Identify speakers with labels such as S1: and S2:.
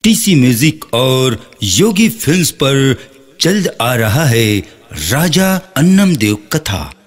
S1: TC music और Yogi films पर जल्द आ रहा है राजा अन्नमदेव कथा।